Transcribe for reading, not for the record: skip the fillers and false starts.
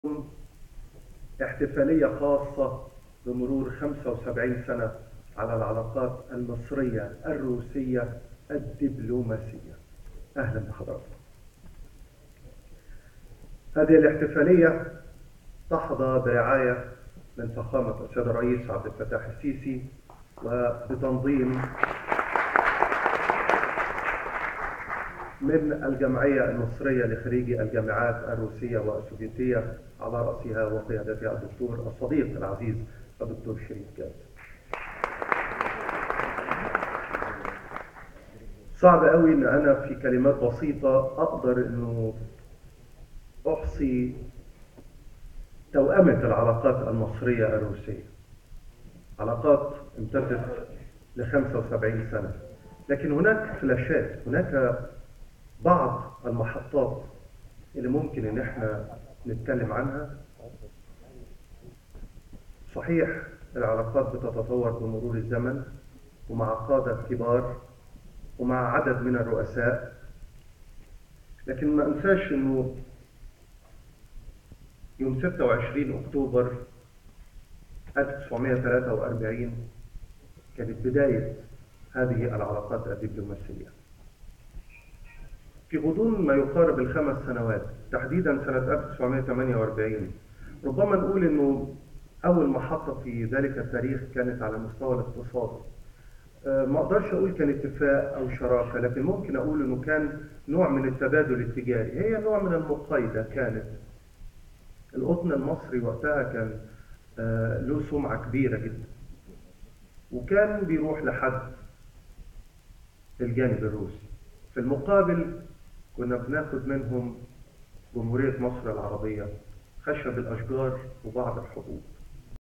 احتفالية خاصة بمرور 75 سنة على العلاقات المصرية الروسية الدبلوماسية. أهلا بحضراتكم. هذه الاحتفالية تحظى برعاية من فخامة السيد الرئيس عبد الفتاح السيسي وبتنظيم من الجمعية المصرية لخريجي الجامعات الروسية والسوفيتية على رأسها وقيادتها الدكتور الصديق العزيز الدكتور شريف جاد. صعب قوي ان انا في كلمات بسيطة اقدر انه احصي توأمة العلاقات المصرية الروسية. علاقات امتدت ل 75 سنة، لكن هناك فلاشات، هناك بعض المحطات اللي ممكن ان احنا نتكلم عنها. صحيح العلاقات بتتطور بمرور الزمن ومع قادة كبار ومع عدد من الرؤساء، لكن ما انساش انه يوم 26 اكتوبر 1943 كانت بداية هذه العلاقات الدبلوماسية. في غضون ما يقارب ال5 سنوات، تحديدا سنة 1948، ربما نقول انه اول محطة في ذلك التاريخ كانت على مستوى الاقتصاد. ما اقدرش اقول كان اتفاق او شراكة، لكن ممكن اقول انه كان نوع من التبادل التجاري، هي نوع من المقايضة. كانت القطن المصري وقتها كان له سمعة كبيرة جدا، وكان بيروح لحد الجانب الروسي. في المقابل كنا بناخد منهم جمهورية مصر العربية خشب الأشجار وبعض الحبوب.